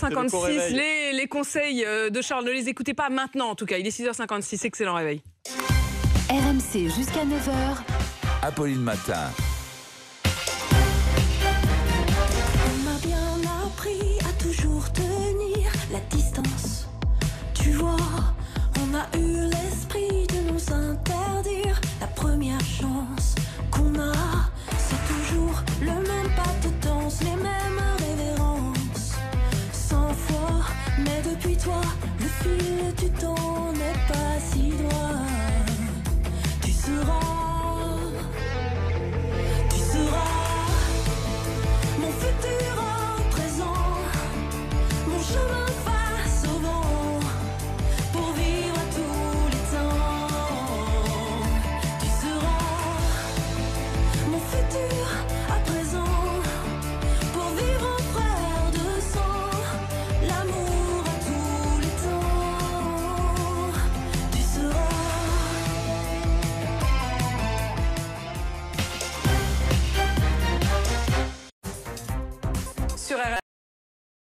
6h56, les conseils de Charles, ne les écoutez pas maintenant en tout cas. Il est 6h56, excellent réveil. RMC jusqu'à 9h. Apolline Matin. On m'a bien appris à toujours tenir la distance. Tu vois, on a eu l'esprit de nous interdire la première chance qu'on a. C'est toujours le même pas de danse, les mêmes révérences. 100 fois, mais depuis toi, le fil du temps n'est pas si droit. Tu seras